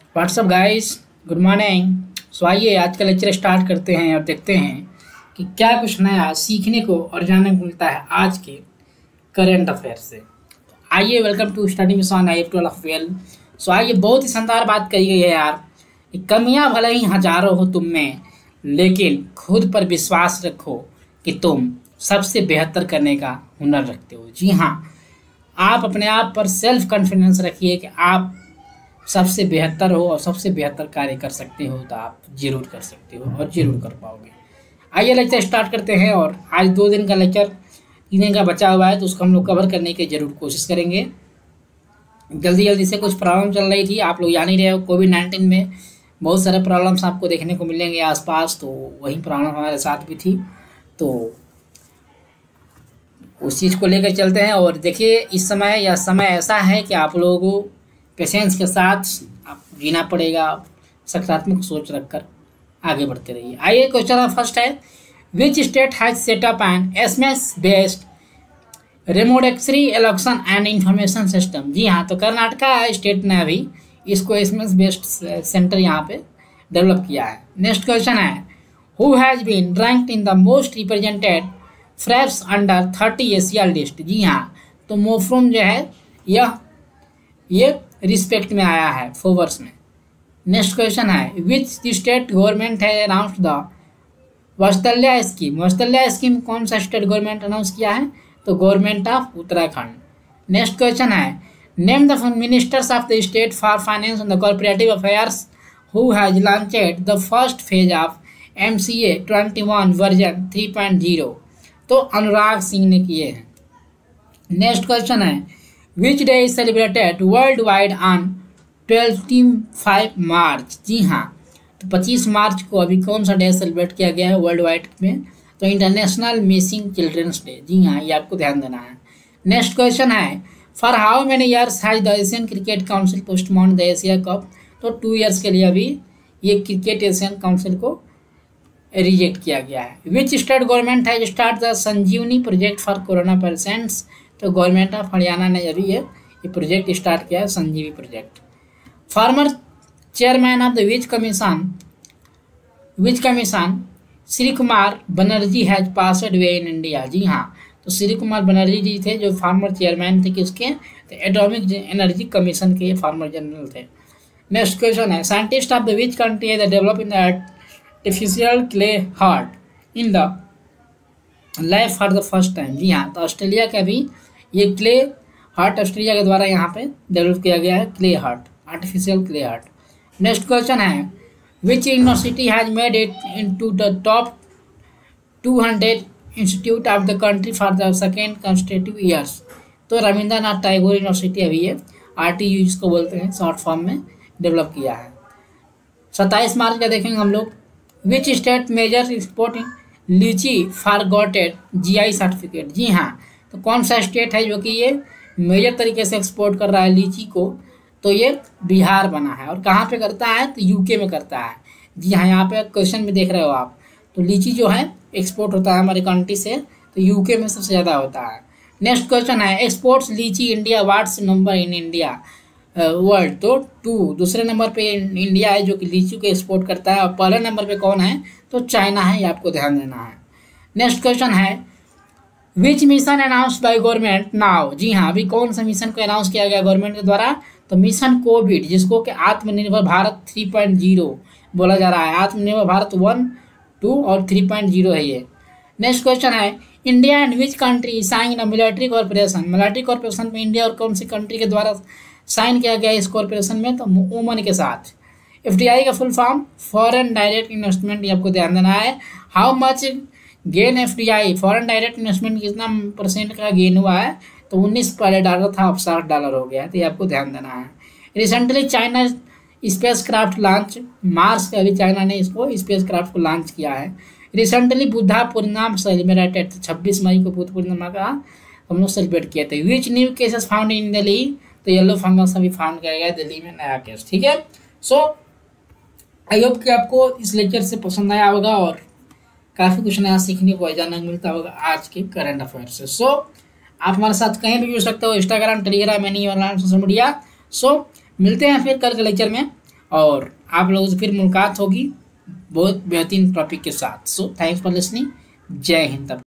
WhatsApp guys, good morning. So आइए आज का लेक्चर स्टार्ट करते हैं और देखते हैं कि क्या कुछ नया सीखने को और जानने को मिलता है आज के करंट अफेयर से। आइए, welcome to Study Mission IF12 so आइए, बहुत ही शानदार बात कही गई है यार कि कमियां भले ही हजारों हो तुम में, लेकिन खुद पर विश्वास रखो कि तुम सबसे बेहतर करने का हुनर रखते हो। जी हाँ, आप अपने आप पर सेल्फ कॉन्फिडेंस रखिए कि आप सबसे बेहतर हो और सबसे बेहतर कार्य कर सकते हो, तो आप जरूर कर सकते हो और जरूर कर पाओगे। आइए लेक्चर स्टार्ट करते हैं। और आज 2 दिन का लेक्चर 3 दिन का बचा हुआ है, तो उसको हम लोग कवर करने की जरूर कोशिश करेंगे। जल्दी जल्दी से कुछ प्रॉब्लम चल रही थी, आप लोग जान ही रहे हो, कोविड-19 में बहुत सारे प्रॉब्लम्स आपको देखने को मिलेंगे आसपास, तो वही प्रॉब्लम हमारे साथ भी थी, तो उस चीज़ को लेकर चलते हैं। और देखिए, इस समय यह समय ऐसा है कि आप लोगों को पेशेंस के साथ आप जीना पड़ेगा, सकारात्मक सोच रखकर आगे बढ़ते रहिए। आइए, क्वेश्चन फर्स्ट है, which state has set up an SMS based रेमोडेक्सरी इलेक्शन एंड इंफॉर्मेशन सिस्टम। जी हाँ, तो कर्नाटका स्टेट ने अभी इसको एसएमएस बेस्ड सेंटर यहाँ पे डेवलप किया है। नेक्स्ट क्वेश्चन है, who has been ranked in the most represented फ्रेप्स अंडर 30 एशिया लिस्ट। जी हाँ, तो मोफ्रोम जो है ये रिस्पेक्ट में आया है फोवर्स में। नेक्स्ट क्वेश्चन है, विच स्टेट गवर्नमेंट है announced the Vatsalya scheme. Vatsalya scheme कौन सा स्टेट गवर्नमेंट अनाउंस किया है? तो government of Uttarakhand. Next question है, name the ministers of the state for finance and the corporative affairs who has launched the first phase of MCA 21 version 3.0। तो अनुराग सिंह ने किए हैं। नेक्स्ट क्वेश्चन है, which day is celebrated world wide on 25 March. जी हाँ, तो 25 मार्च को अभी कौन सा डे सेलिब्रेट किया गया है वर्ल्ड वाइड में? तो इंटरनेशनल मिसिंग चिल्ड्रंस डे। जी हाँ, ये आपको ध्यान देना है। नेक्स्ट क्वेश्चन है, for how many years has the Asian cricket council postponed the Asia cup. तो 2 ईयर्स के लिए अभी ये क्रिकेट एशियन काउंसिल को रिजेक्ट किया गया है। विच स्टेट गवर्नमेंट है start the Sanjeevani project for corona patients. तो गवर्नमेंट ऑफ हरियाणा ने अभी ये प्रोजेक्ट स्टार्ट किया है, Sanjeevi project. Farmer chairman of the which commission Shri Kumar Banerjee has passed away in India. जी हाँ, तो श्री कुमार बनर्जी जी थे जो फॉर्मर चेयरमैन थे किसके? तो एटॉमिक एनर्जी कमीशन के फॉर्मर जनरल थे। नेक्स्ट क्वेश्चन है, scientist of the which country है develop in the artificial clay heart in the lab for the first time. जी हाँ, तो ऑस्ट्रेलिया का भी ये क्ले हार्ट ऑस्ट्रेलिया के द्वारा यहाँ पे डेवलप किया गया है, clay heart, artificial clay heart. Next question है, which university has made it into the top 200 institute of the country for the second constitutive years. तो रविंद्रनाथ टैगोर यूनिवर्सिटी अभी ये RTU जिसको बोलते हैं शॉर्ट फॉर्म में डेवलप किया है। 27 मार्च का देखेंगे हम लोग, which state major exporting litchi for gotted GI certificate. जी हाँ, तो कौन सा स्टेट है जो कि ये मेजर तरीके से एक्सपोर्ट कर रहा है लीची को? तो ये बिहार बना है। और कहाँ पे करता है? तो UK में करता है। जी हाँ, यहाँ पे क्वेश्चन में देख रहे हो आप, तो लीची जो है एक्सपोर्ट होता है हमारी कंट्री से, तो UK में सबसे ज़्यादा होता है। नेक्स्ट क्वेश्चन है, exports litchi India what's number in India world. तो 2 दूसरे नंबर पे इंडिया है जो कि लीची को एक्सपोर्ट करता है, और पहले नंबर पे कौन है? तो चाइना है, ये आपको ध्यान देना है। नेक्स्ट क्वेश्चन है, which mission announce by government now. जी हाँ, अभी कौन सा मिशन को अनाउंस किया गया गवर्नमेंट के द्वारा? तो मिशन कोविड, जिसको कि आत्मनिर्भर भारत 3.0 बोला जा रहा है। आत्मनिर्भर भारत 1, 2 और 3.0 है ये। नेक्स्ट क्वेश्चन है, India and which country sign a military corporation. Military corporation में इंडिया और कौन सी कंट्री के द्वारा साइन किया गया इस कॉर्पोरेशन में? तो ओमान के साथ। FDI का full form foreign direct investment, ये आपको ध्यान देना है। How much gain FDI, foreign direct investment कितना % का गेन हुआ है? तो 19 पहले डॉलर था, अब $60 हो गया है, तो ये आपको ध्यान देना है। Recently China spacecraft launch, Mars पे अभी चाइना ने इसको स्पेस क्राफ्ट को लॉन्च किया है। रिसेंटली बुद्धा पूर्णिमा सेलिब्रेटेड, 26 मई को बुद्ध पूर्णिमा का हम लोग सेलिब्रेट किए थे। Which new cases found in Delhi. तो येलो फंगस अभी फाउंड किया गया है दिल्ली में, नया केस। ठीक है, सो आई होप कि आपको इस लेक्चर से पसंद आया होगा और काफ़ी कुछ नया सीखने को जानने को मिलता होगा आज के करंट अफेयर से। सो आप हमारे साथ कहीं भी जुड़ सकते हो, Instagram, Telegram, any online social media. So मिलते हैं फिर कल के लेक्चर में। और आप लोगों से फिर मुलाकात होगी बहुत बेहतरीन टॉपिक के साथ। So thanks for listening. Jai Hind.